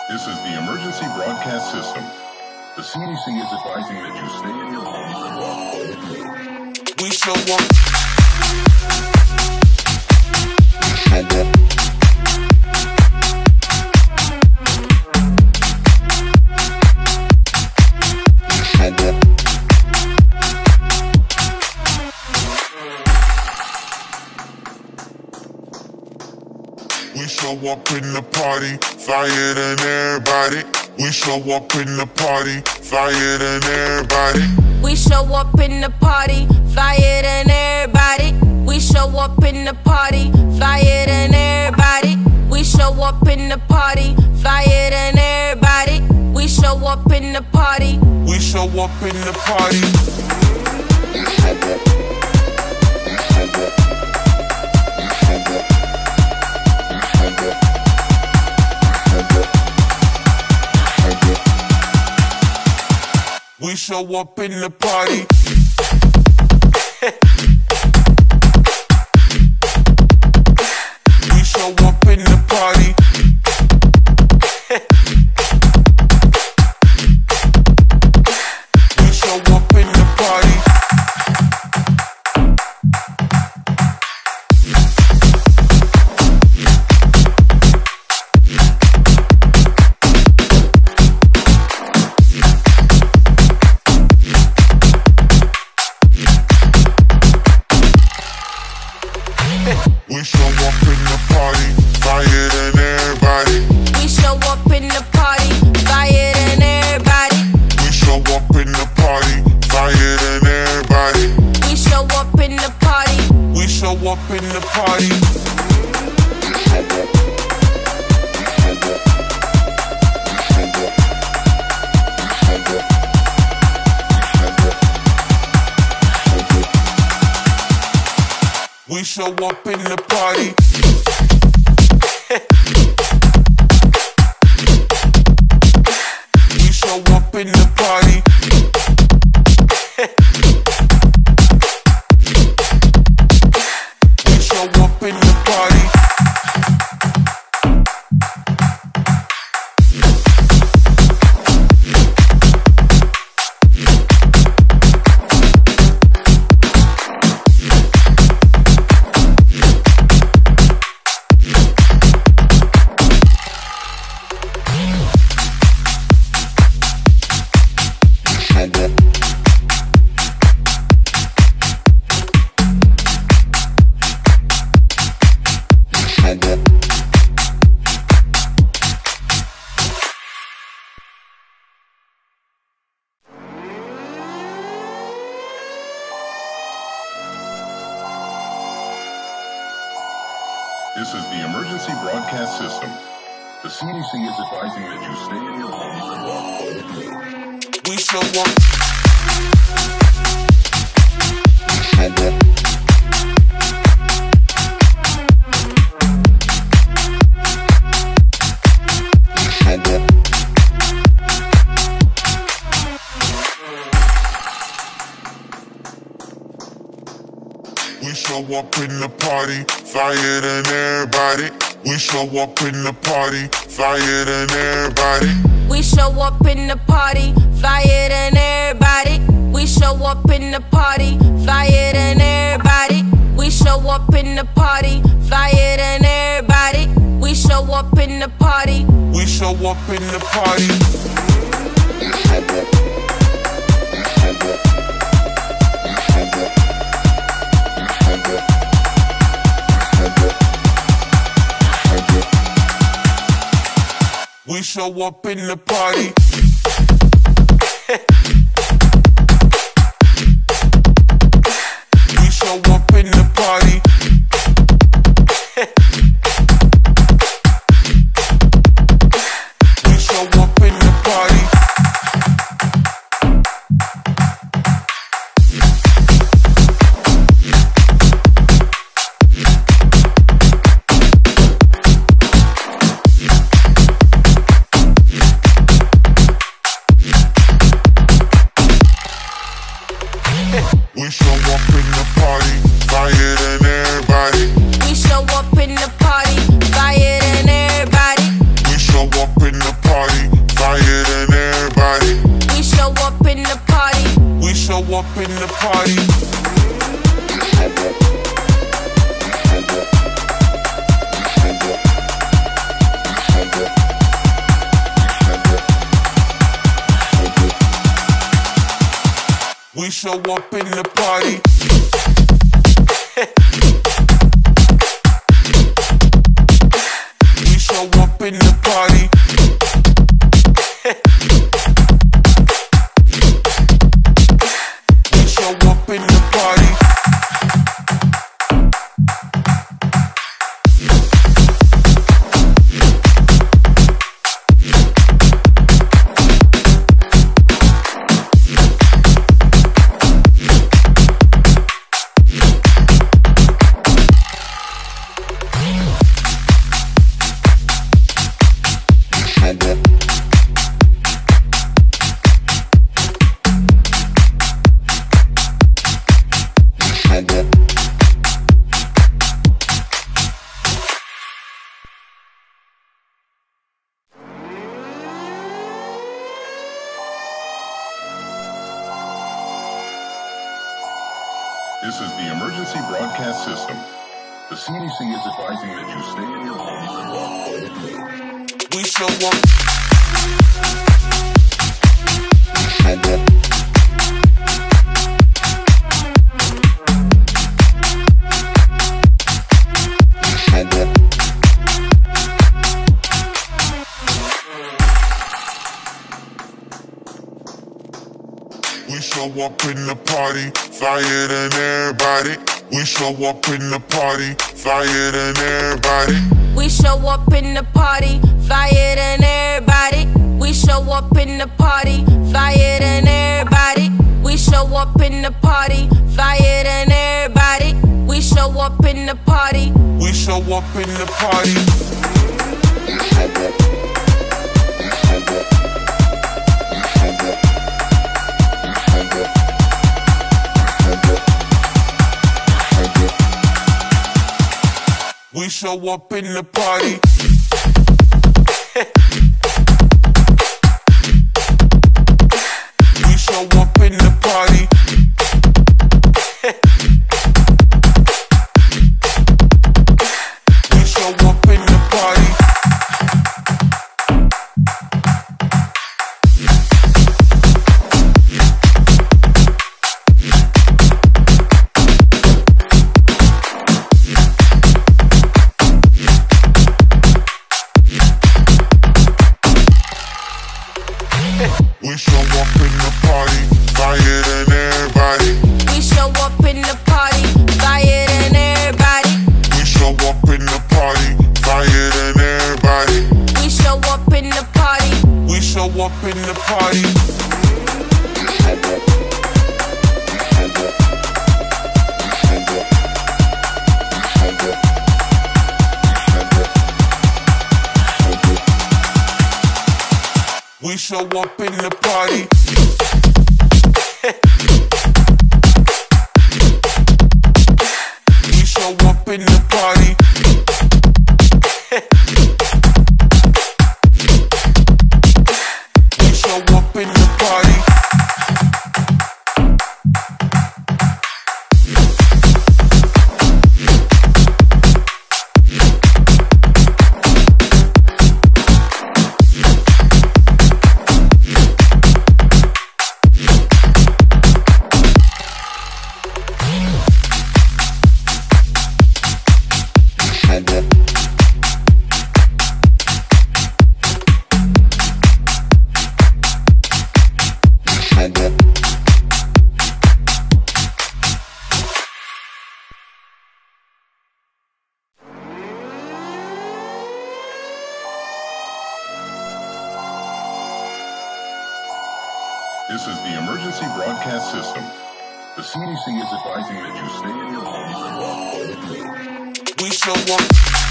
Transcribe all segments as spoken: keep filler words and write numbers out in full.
This is the emergency broadcast system. The C D C is advising that you stay in your homes and walk all the We show up. We show up in the party, flyer than everybody. We show up in the party, flyer than everybody. We show up in the party, flyer than everybody. We show up in the party, flyer than everybody. We show up in the party, flyer than everybody. We show up in the party. We show up in the party. We show up in the party. We show up in the party. We show up in the party. We show up in the party, flyer than everybody. We show up in the party, flyer than everybody. We show up in the party, flyer than everybody. We show up in the party. We show up in the party. We show up in the party. We show up in the party. We show up in the party. This is the emergency broadcast system. The C D C is advising that you stay in your homes and walk all the We show up. We show up in the party, flyer than everybody. We show up in the party, flyer than everybody. We show up in the party, flyer than everybody. We show up in the party, flyer than everybody. We show up in the party, flyer than everybody. We show up in the party. We show up in the party. We show up in the party. We show up in the party. We show up in the party. show up in the party. We show up in the party. We show up in the party. This is the emergency broadcast system. The C D C is advising that you stay in your homes and walk home. We show up. We show up in the party, flyer than everybody. We show up in the party, flyer than everybody. We show up in the party, flyer than everybody. We show up in the party, flyer than everybody. We show up in the party, flyer than everybody. We show up in the party. We show up in the party. We show up. We show up in the party. We show up in the party. We show up in the party. We show up in the party, flyer than everybody. We show up in the party, flyer than everybody. We show up in the party, flyer than everybody. We show up in the party. We show up in the party. We show up in the party. We show up in the party. We show up in the party. This is the emergency broadcast system. The C D C is advising that you stay in your homes and walk home. We show up.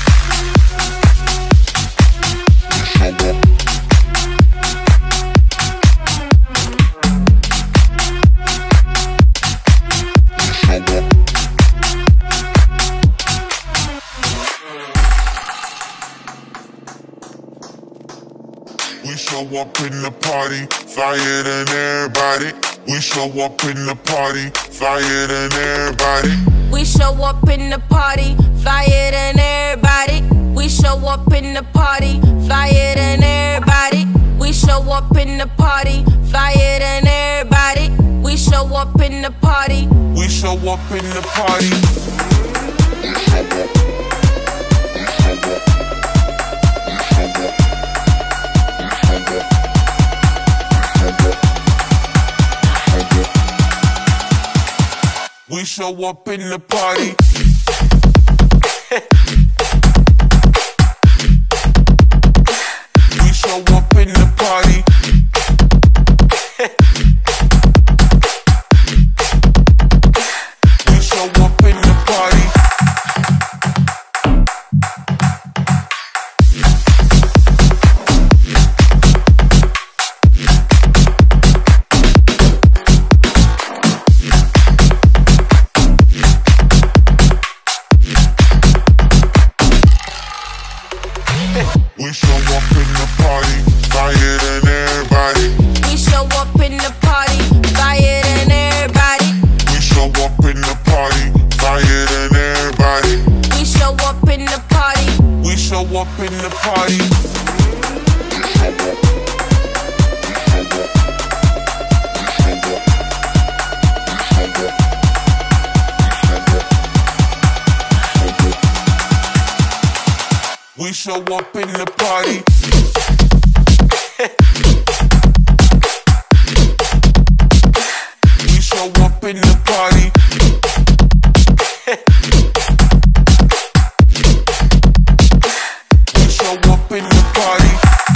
We show up in the party, flyer than everybody. We show up in the party, flyer than everybody. We show up in the party, flyer than everybody. We show up in the party, flyer than everybody. We show up in the party, flyer than everybody. We show show up in the party. We show up in the party. We show up in the party. We show up in the party. We show up in the party. We show up in the party, flyer than everybody. We show up in the party, flyer than everybody. We show up in the party, flyer than everybody. We show up in the party. We show up in the party. We show up in the party. We show up in the party. We show up in the party.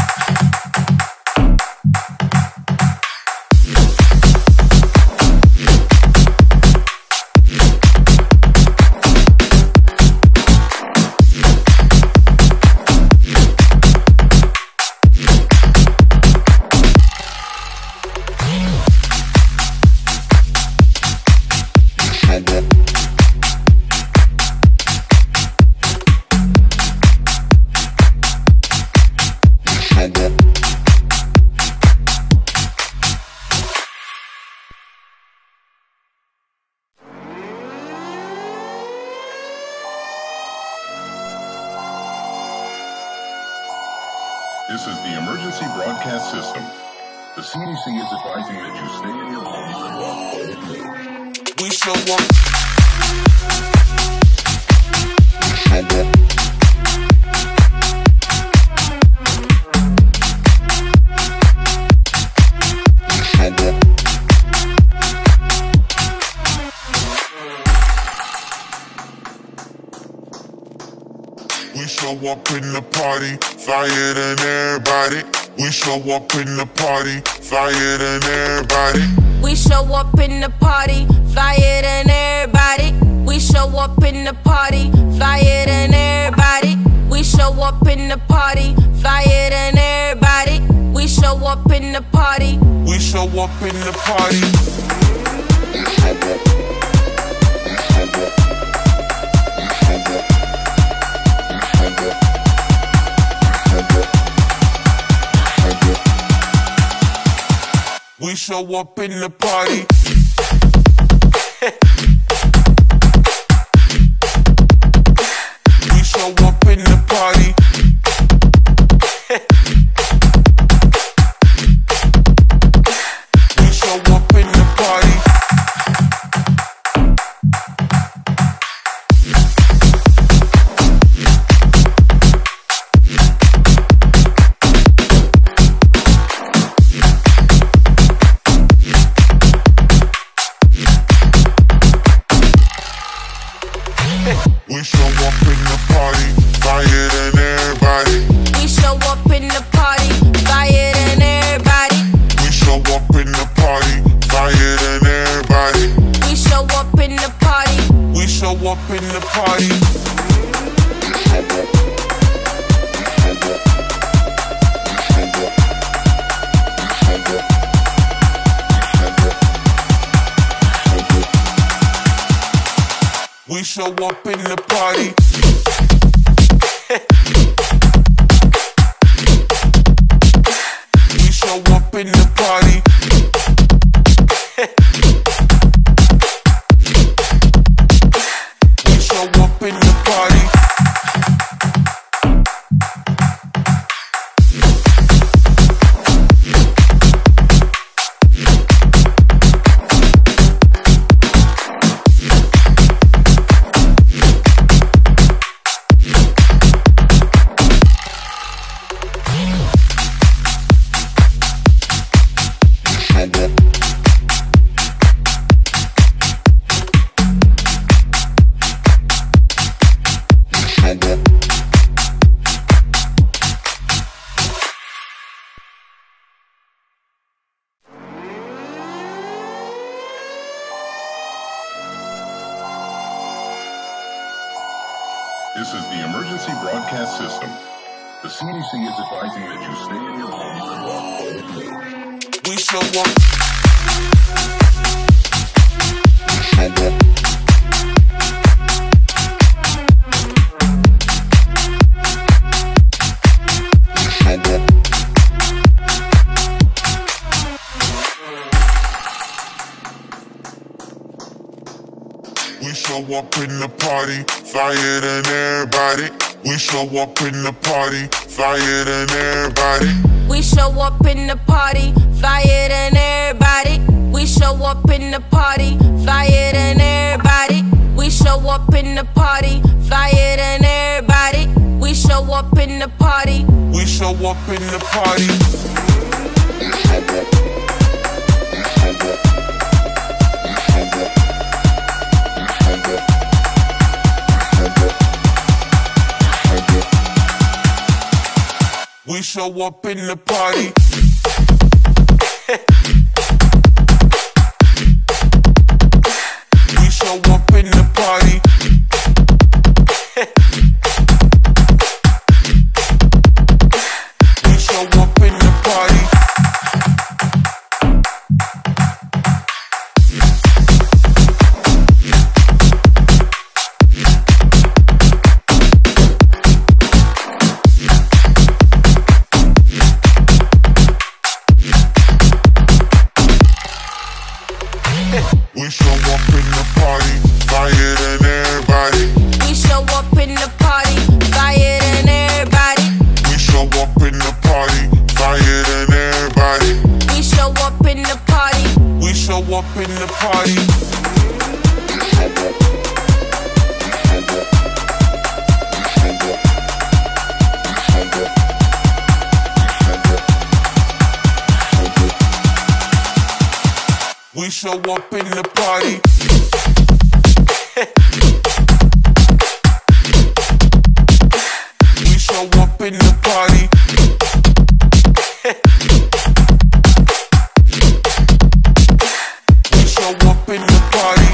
This is the emergency broadcast system. The C D C is advising that you stay in your homes and walk home. We show up. We show up in the party, flyer than everybody. We show up in the party, flyer than everybody. We show up in the party, flyer than everybody. We show up in the party, flyer than everybody. We show up in the party, flyer than everybody. We show up in the party. We show up in the party. We show up in the party. We show up in the party. We show up in the party. We show up in the party, flyer than everybody. We show up in the party, flyer than everybody. We show up in the party, flyer than everybody. We show up in the party. We show up in the party. We show up in the party. We show up in the party. We show up in the party. This is the emergency broadcast system. The C D C is advising that you stay in your homes and walk home. We show up. We show up in the party, flyer than everybody. We show up in the party, flyer than everybody. We show up in the party, flyer than everybody. We show up in the party, flyer than everybody. We show up in the party, flyer than everybody. We show up in the party. We show up in the party. We show up in the party. We show up in the party. We show up in the party. We show up in the party, flyer than everybody. We show up in the party, flyer than everybody. We show up in the party, flyer than everybody. We show up in the party. We show up in the party. We show up in the party. We show up in the party. We show up in the party.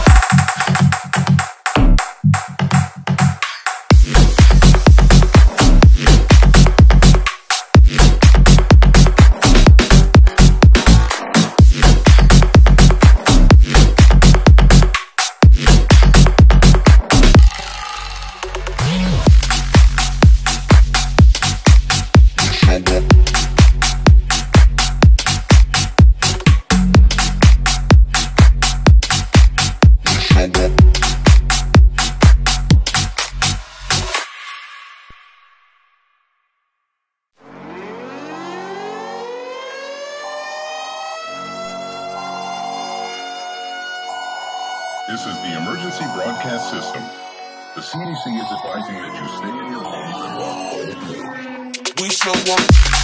This is the emergency broadcast system. The C D C is advising that you stay in your homes and walk home. We show up.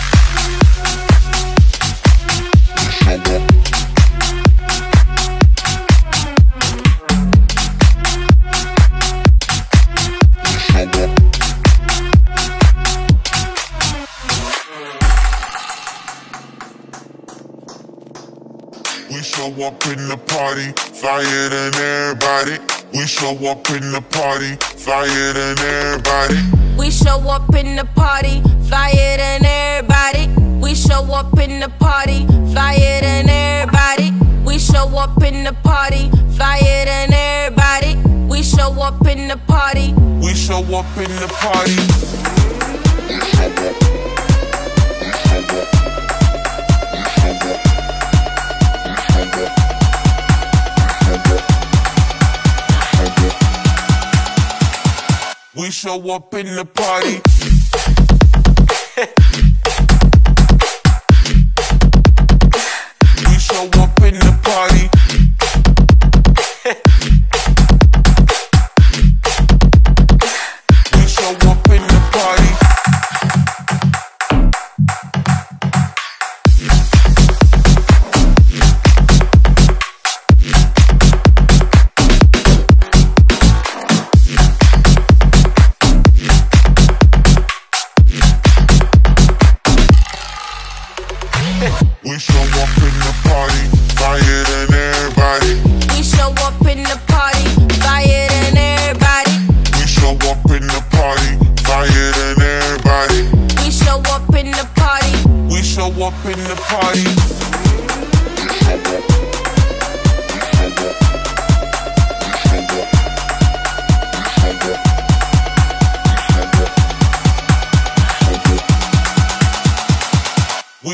We show up in the party, flyer than everybody. We show up in the party, flyer than everybody. We show up in the party, flyer than everybody. We show up in the party, flyer than everybody. We show up in the party, flyer than everybody. We show up in the party. We show up in the party. We show up in the party. We show up in the party. We show up in the party. We show up in the party.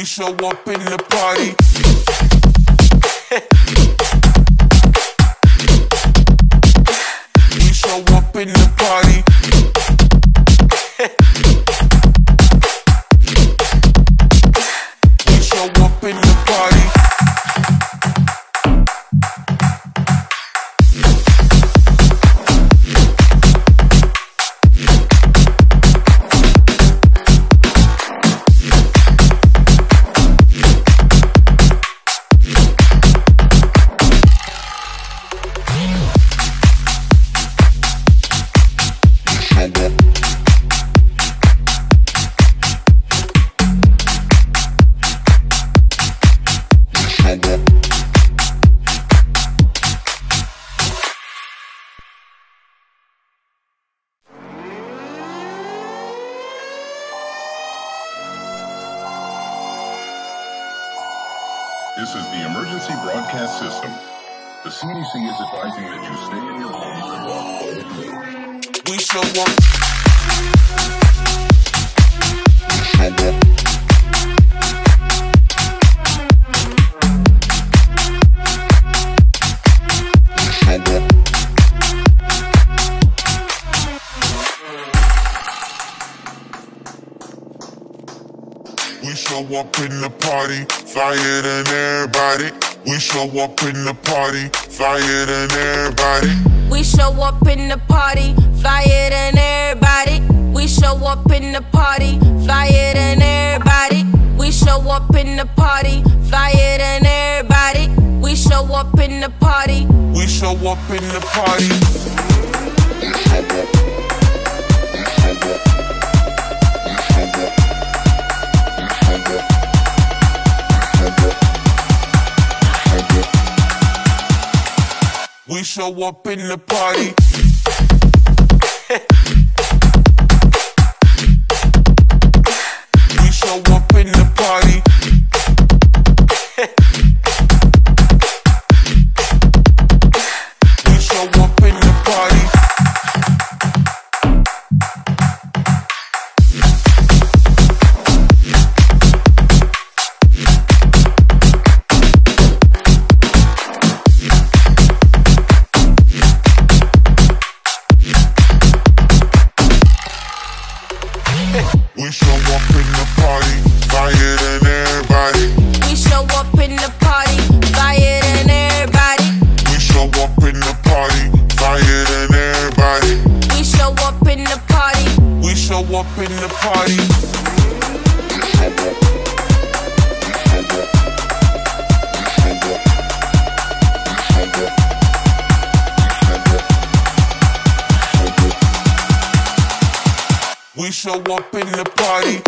We show up in the party. We show up in the party. We show up in the party. This is the emergency broadcast system. The C D C is advising that you stay in your homes and lock all doors. We show up. We show up in the party, flyer than everybody. We show up in the party, flyer than everybody. We show up in the party, flyer than everybody. We show up in the party, flyer than everybody. We show up in the party, flyer than everybody. We show up in the party. We show up in the party. We show up in the party. We show up in the party. We show up in the party. We show up in the party, flyer than everybody. We show up in the party, flyer than everybody. We show up in the party, flyer than everybody. We show up in the party. We show up in the party. We show up in the party.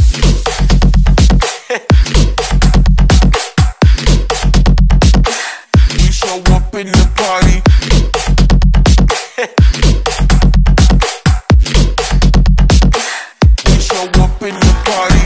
We show up in the party. We show up in the party.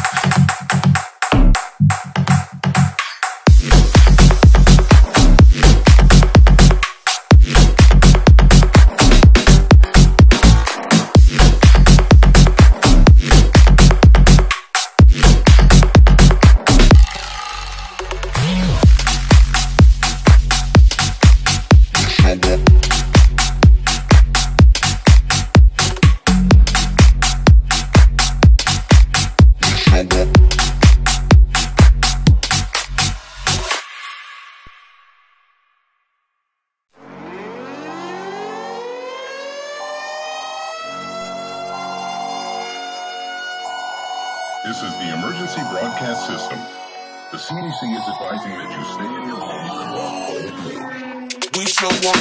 This is the emergency broadcast system. The C D C is advising that you stay in your homes and lock all doors. We show up.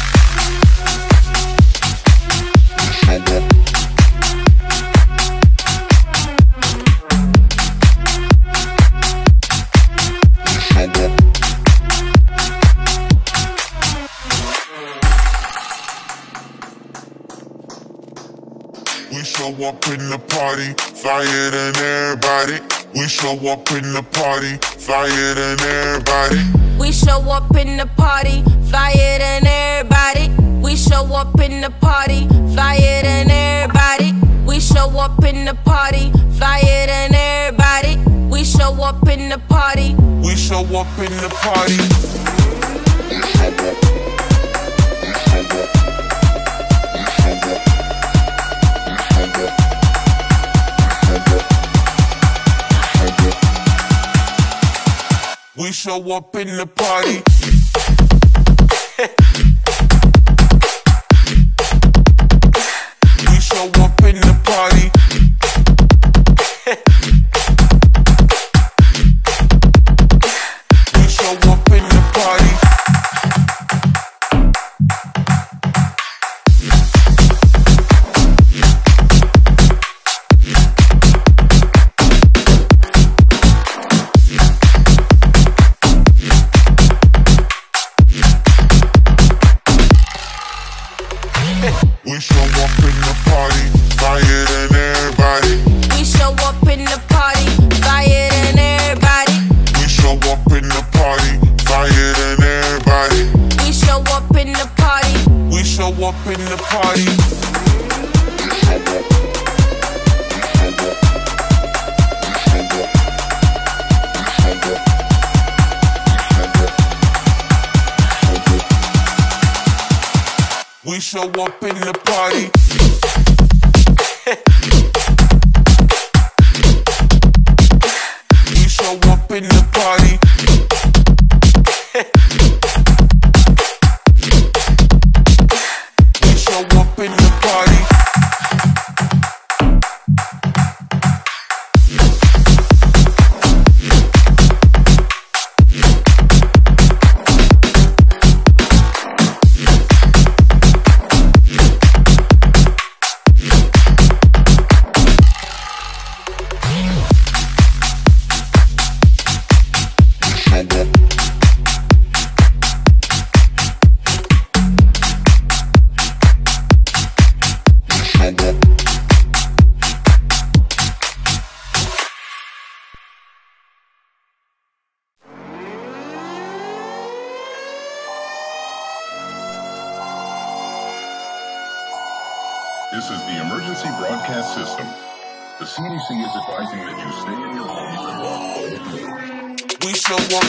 We show up in the party, flyer than everybody. We show up in the party, flyer than everybody. We show up in the party, flyer than everybody. We show up in the party, flyer than everybody. We show up in the party, flyer than everybody. We show up in the party. We show up in the party. We show up in the party. We show up in the party. We show up in the party. We show up in the party, flyer than everybody. We show up in the party, flyer than everybody. We show up in the party, flyer than everybody. We show up in the party. We show up in the party. We show up in the party. We show up in the party. We show up in the party. This is the emergency broadcast system. The C D C is advising that you stay in your homes and walk all day. We show up.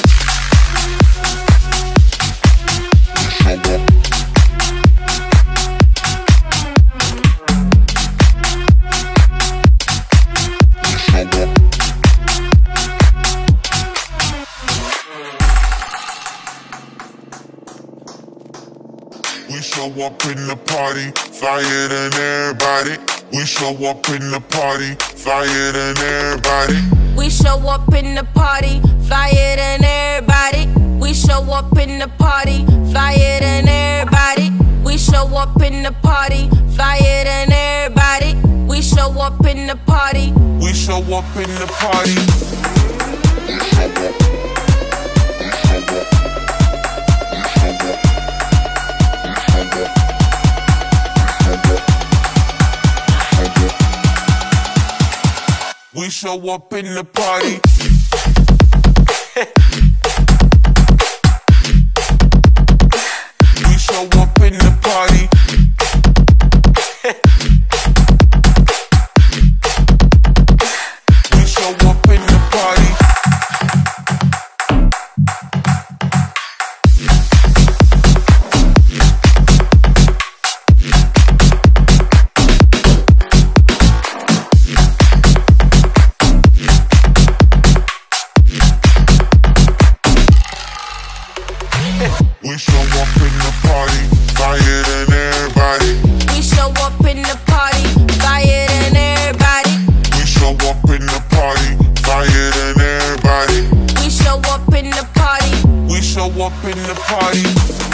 We show up in the party, flyer than everybody. We show up in the party, flyer than everybody. We show up in the party, flyer than everybody. We show up in the party, flyer than everybody. We show up in the party, flyer than everybody. We show up in the party. We show up in the party. We show up in the party. We show up in the party. We show up in the party. We show up in the party, flyer than everybody. We show up in the party, flyer than everybody. We show up in the party, flyer than everybody. We show up in the party. We show up in the party.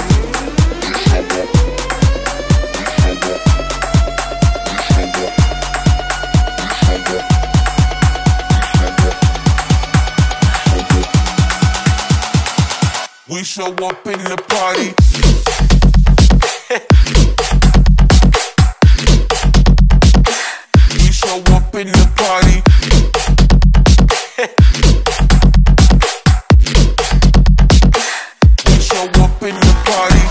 We show up in the party. We show up in the party. We show up in the party.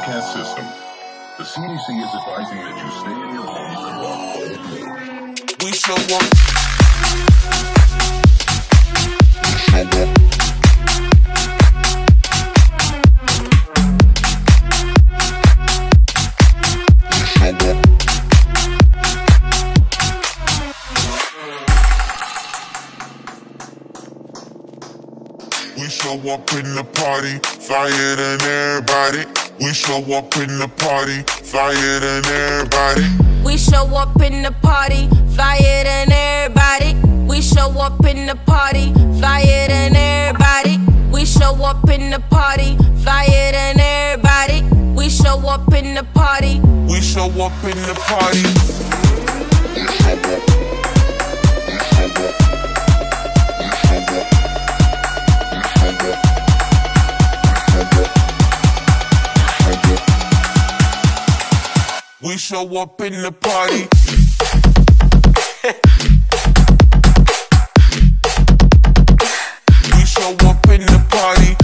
broadcast system. The C D C is advising that you stay in your homes and walk boldly. We show up. We show up in the party, flyer than everybody. We show up in the party, flyer than everybody. We show up in the party, flyer than everybody. We show up in the party, flyer than everybody. We show up in the party, flyer than everybody. We show up in the party. We show up in the party. We show up in the party. We show up in the party.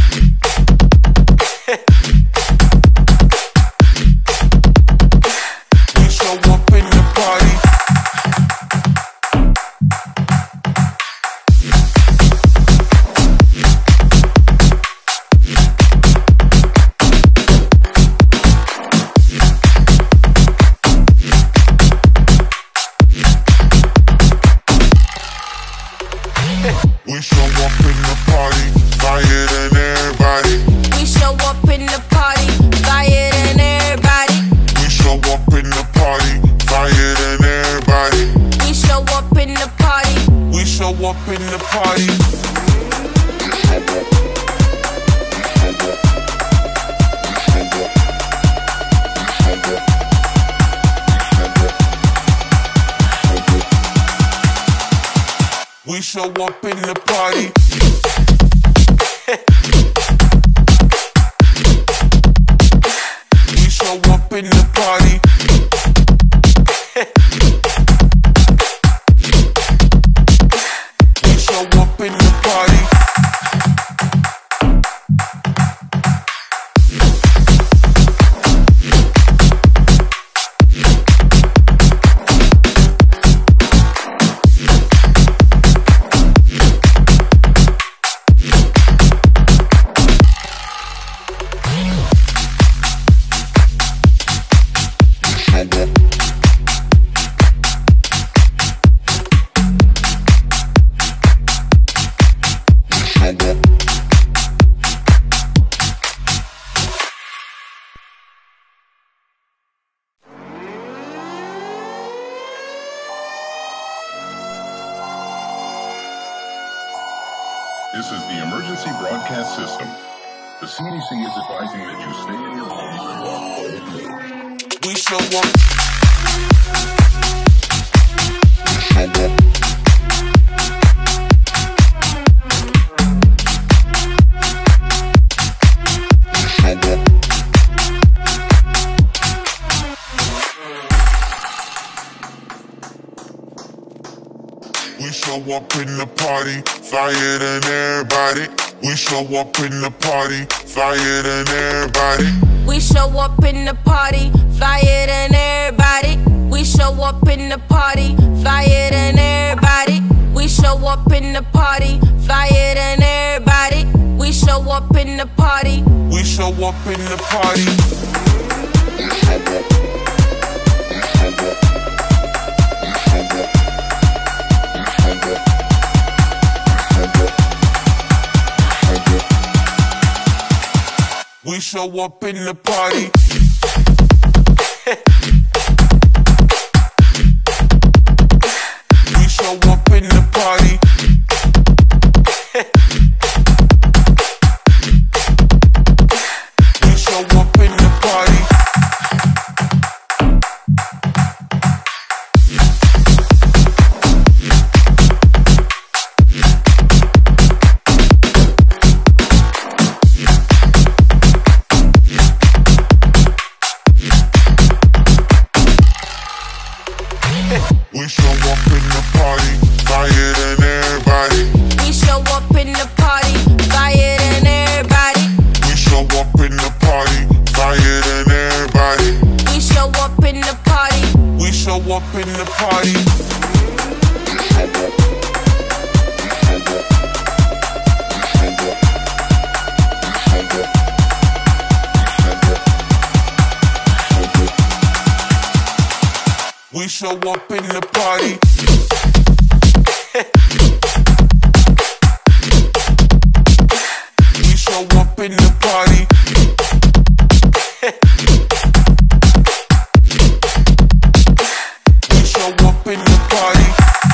We show up in the party. We show up in the party, flyer than everybody. We show up in the party, flyer than everybody. We show up in the party, flyer than everybody. We show up in the party. We show up in the party. We show up in the party. We show up in the party. We show up in the party. This is the emergency broadcast system. The C D C is advising that you stay in your homes and walk boldly. We show up. We show up in the party, flyer than everybody. We show up in the party, flyer than everybody. We show up in the party, flyer than everybody. We show up in the party, flyer than everybody. We show up in the party, flyer than everybody. We show up in the party. We show up in the party. We show up in the party. We show up in the party. We show up in the party. show up in the party. We show up in the party. We show up in the party. We show up in the party.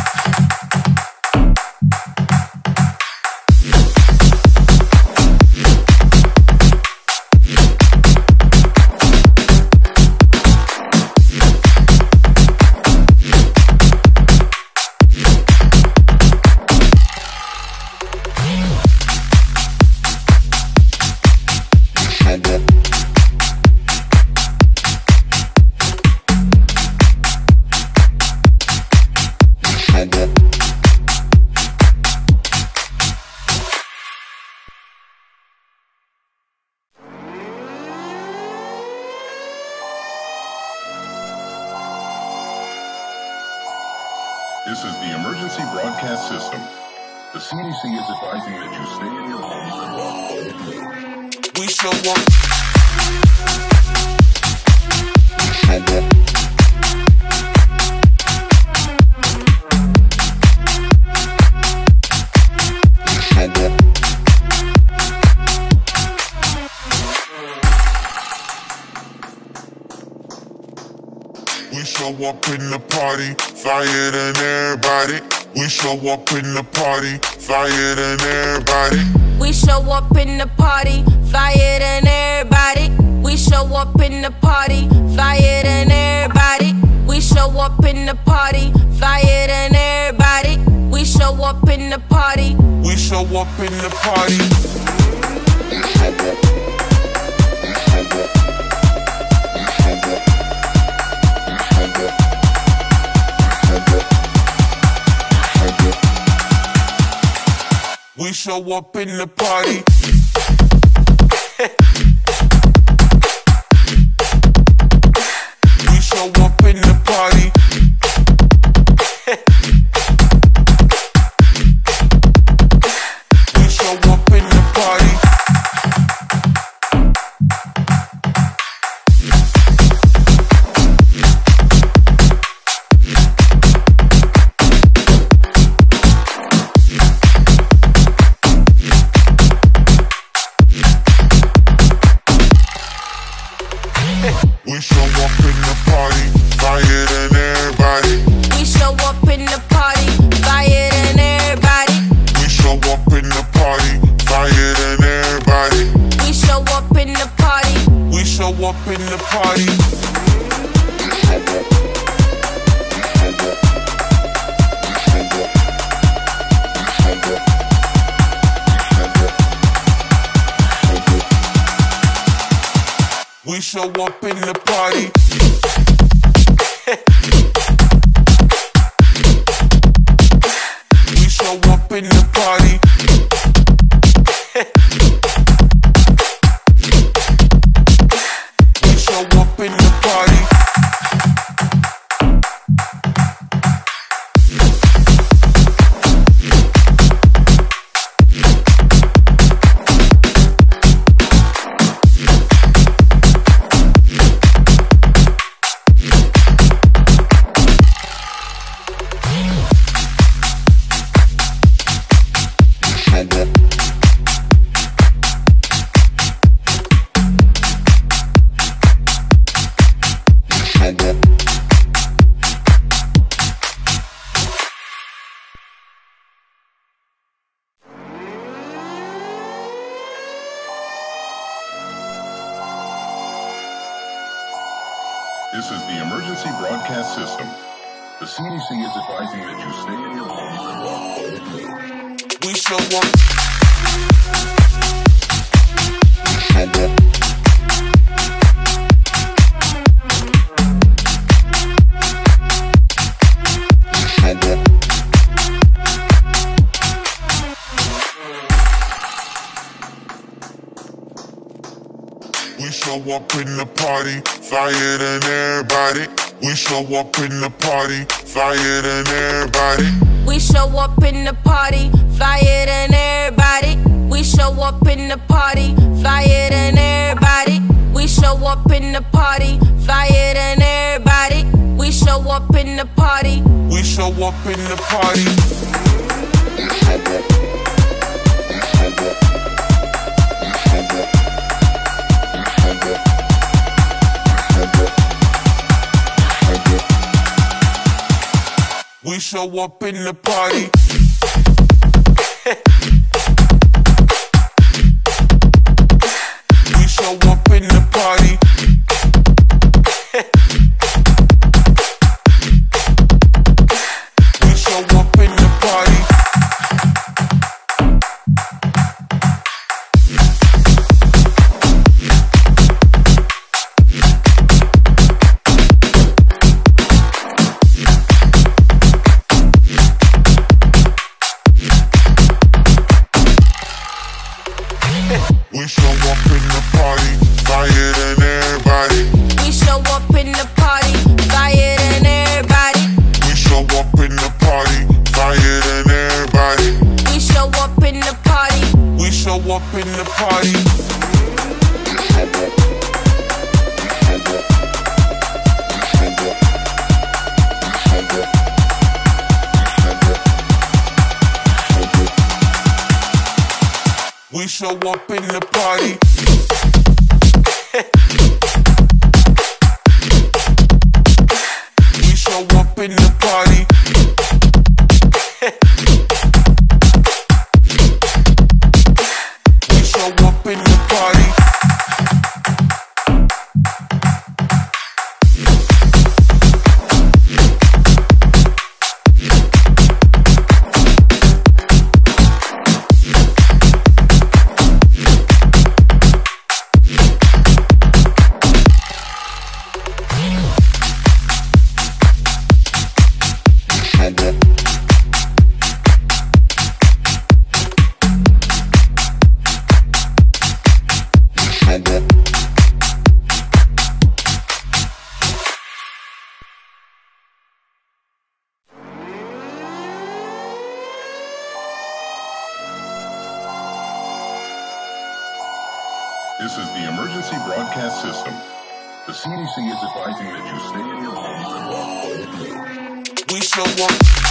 This is the emergency broadcast system. The C D C is advising that you stay in your homes and walk all day. We show up. We show up in the party, flyer than everybody. We show up in the party, flyer than everybody. We show up in the party, flyer than everybody. We show up in the party, flyer than everybody. We show up in the party, flyer than everybody. We show up in the party. We show up in the party. We show up in the party. We show up in the party. We show up in the party. We show up in the party, flyer than everybody. We show up in the party, flyer than everybody. We show up in the party, flyer than everybody. We show up in the party. We show up in the party. We show up in the party. We show up in the party. We show up in the party. This is the emergency broadcast system. The C D C is advising that you stay in your homes and walk all day. We show up. We show up in the party, flyer than everybody. We show up in the party, flyer than everybody. We show up in the party, flyer than everybody. We show up in the party, flyer than everybody. We show up in the party, flyer than everybody. We show up in the party. We show up in the party. We show up in the party. We show up in the party. We show up in the party. We show up in the party, flyer than everybody. We show up in the party, flyer than everybody. We show up in the party, flyer than everybody. We show up in the party. We show up in the party. We show up in the party. We show up in the party. We show up in the party. This is the emergency broadcast system. The C D C is advising that you stay in your homes and walk boldly. We show up.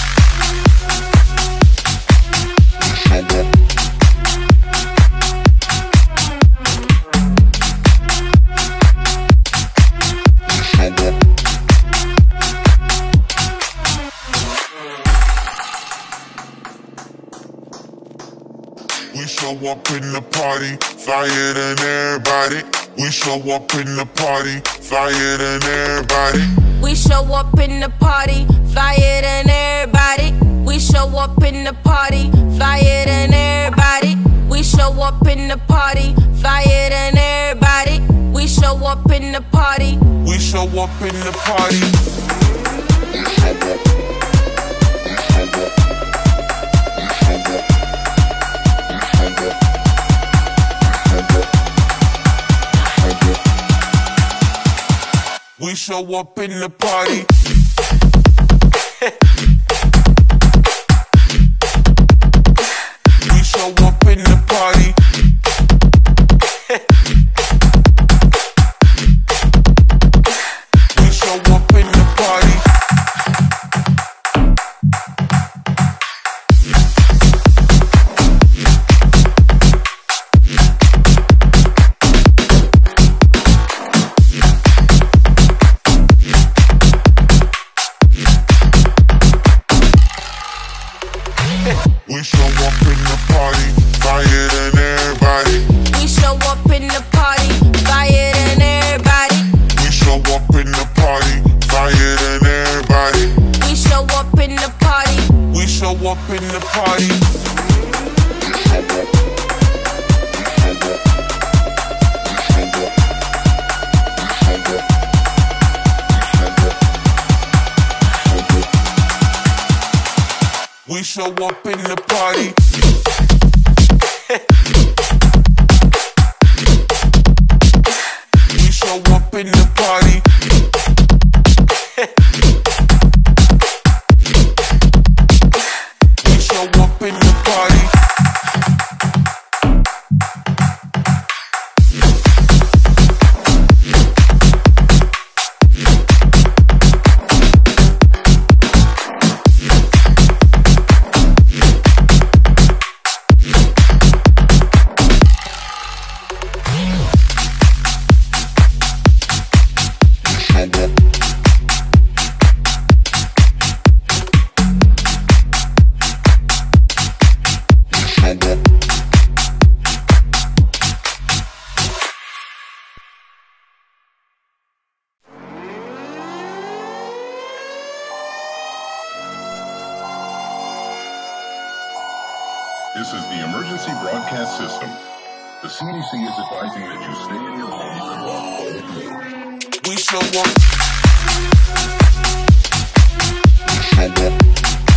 We show up in the party, flyer than everybody. We show up in the party, flyer than everybody. We show up in the party, flyer than everybody. We show up in the party, flyer than everybody. We show up in the party, flyer than everybody. We show up in the party. We show up in the party. We show up in the party. We show up in the party. We show up in the party. We show up in the party, flyer than everybody. We show up in the party, flyer than everybody. We show up in the party, flyer than everybody. We show up in the party. We show up in the party. We show up in the party. We show up in the party. This is the emergency broadcast system. The C D C is advising that you stay in your home. We show up. We show up.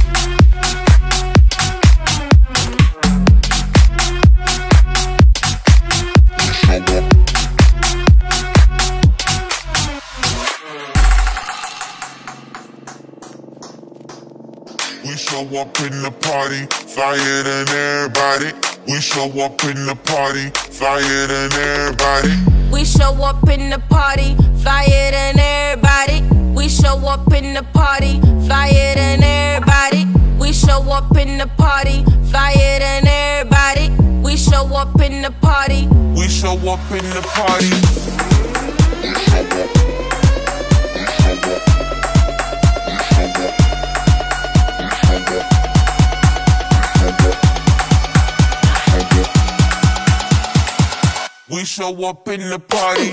We show up in the party, flyer than everybody. We show up in the party, flyer than everybody. We show up in the party, flyer than everybody. We show up in the party, flyer than everybody. We show up in the party, flyer than everybody. We show up in the party. We show up in the party. We show up. We show up in the party.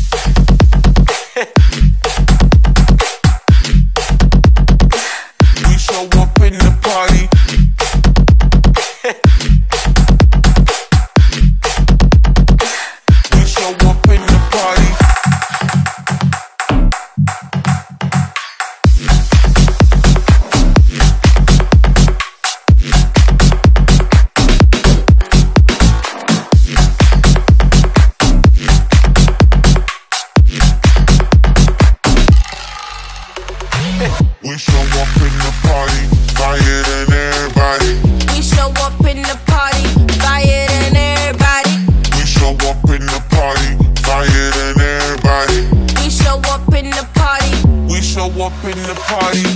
We show up in the party. We show up in the party. We show up in the party, flyer than everybody. We show up in the party, flyer than everybody. We show up in the party, flyer than everybody. We show up in the party. We show up in the party.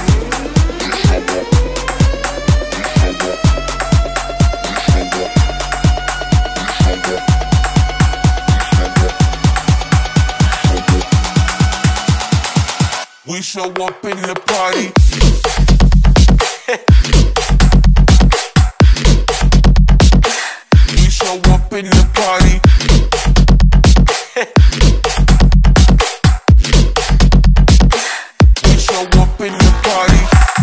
We show up in the party. We show up in the party. We show up in the party.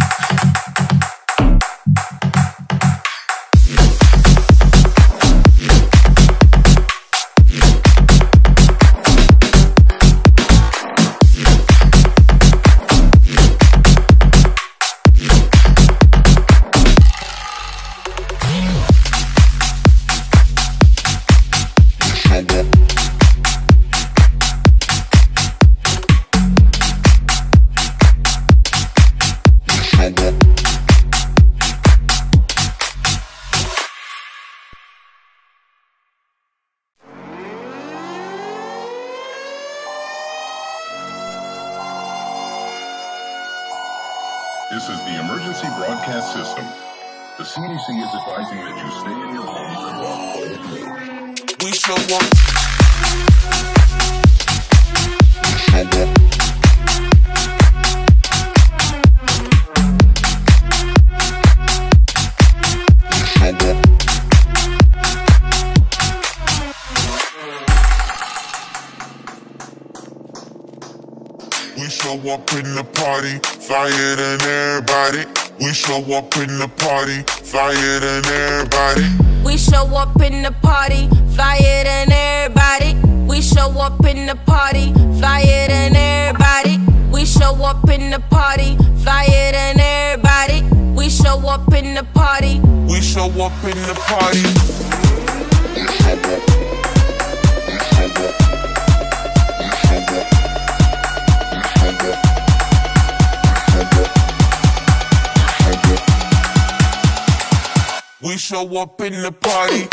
This is the emergency broadcast system. The C D C is advising that you stay in your home. We show up. We show up. We show up in the party, flyer than everybody. We show up in the party, flyer than everybody. We show up in the party, flyer than everybody. We show up in the party, flyer than everybody. We show up in the party, flyer than everybody. We show up in the party. We show up in the party. We show up. We show up in the party.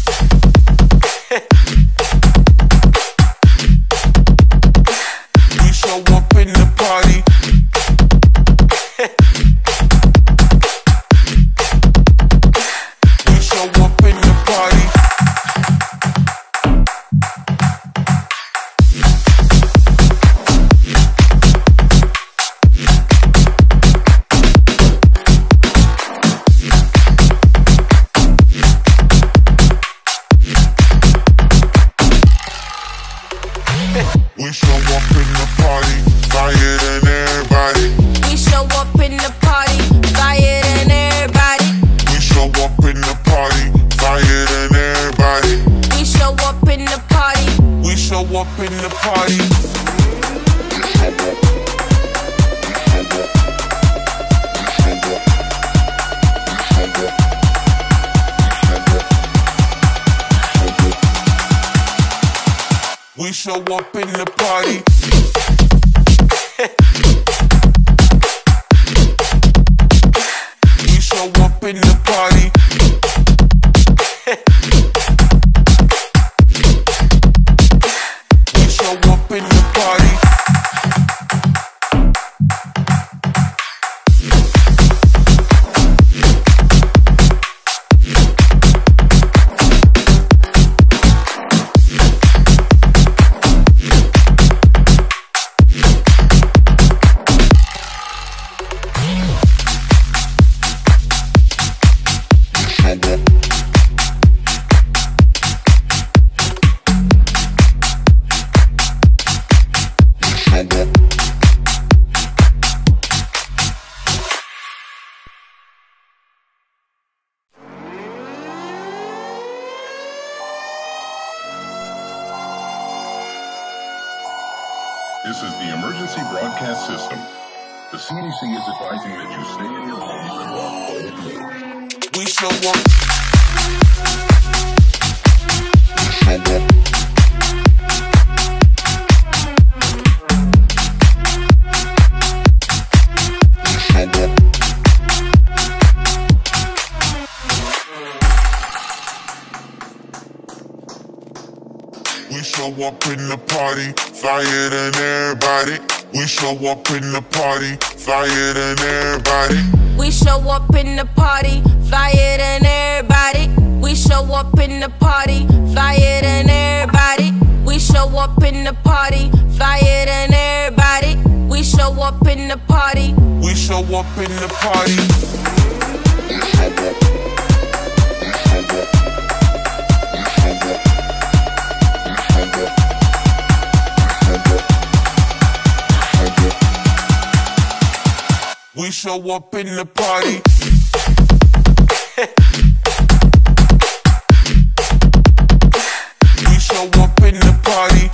We show up in the party. We show up in the party. party. We show up in the party. We show up in the party. We show up in the party. This is the emergency broadcast system. The C D C is advising that you stay in your homes and walk quietly. We show up. We show up in the party, flyer than everybody. We show up in the party, flyer than everybody. We show up in the party, flyer than everybody. We show up in the party, flyer than everybody. We show up in the party, flyer than everybody. We show up in the party. We show up in the party. We show up in the party. We show up in the party.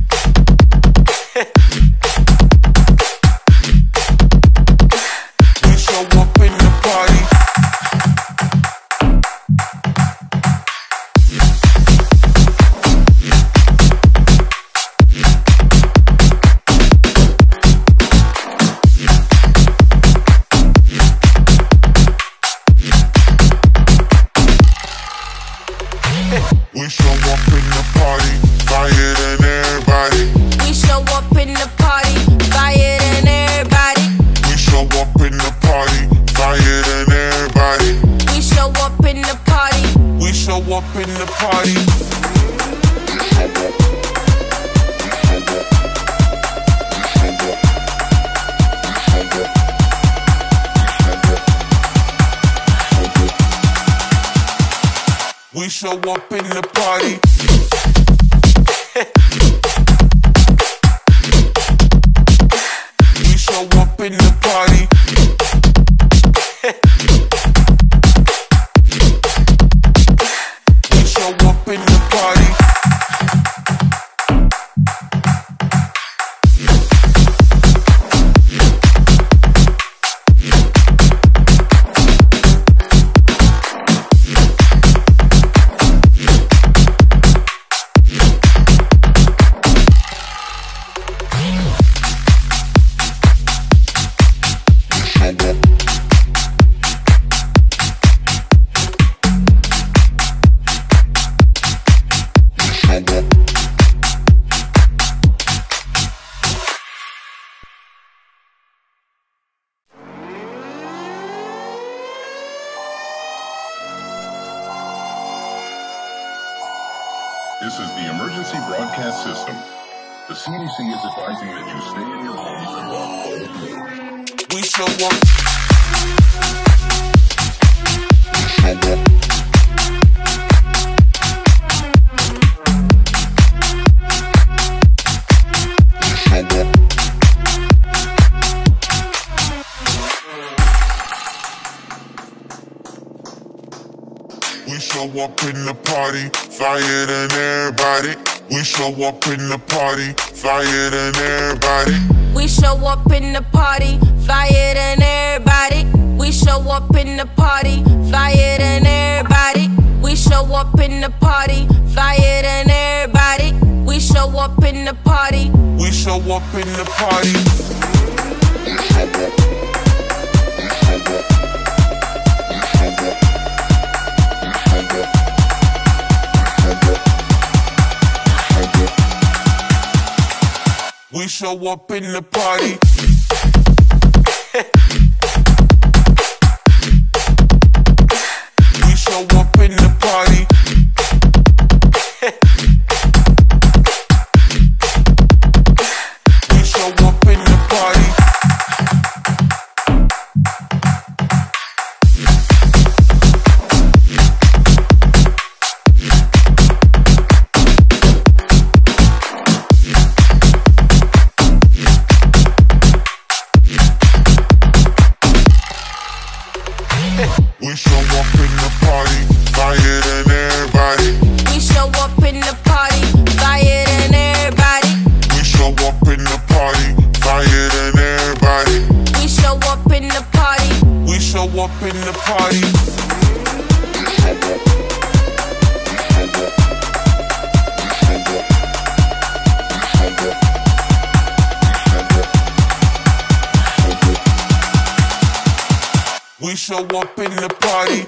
We show up in the party. We show up in the party, flyer than everybody. We show up in the party, flyer than everybody. We show up in the party, flyer than everybody. We show up in the party. We show up in the party. We show up in the party. We show up in the party. We show up in the party. This is the emergency broadcast system. The C D C is advising that you stay in your homes and walk quietly. We show up. We show up in the party, flyer than everybody. We show up in the party, flyer than everybody. We show up in the party, flyer than everybody. We show up in the party, flyer than everybody. We show up in the party, flyer than everybody. We show up in the party. We show up in the party. We show up in the party. We show up in the party. We show up in the party. We show up in the party, flyer than everybody. We show up in the party, flyer than everybody. We show up in the party, flyer than everybody. We show up in the party. We show up in the party. We show up in the party.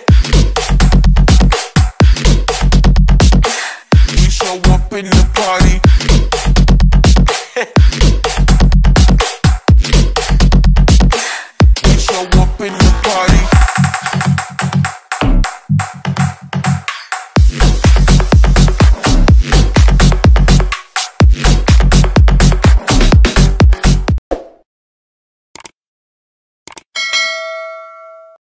We show up in the party.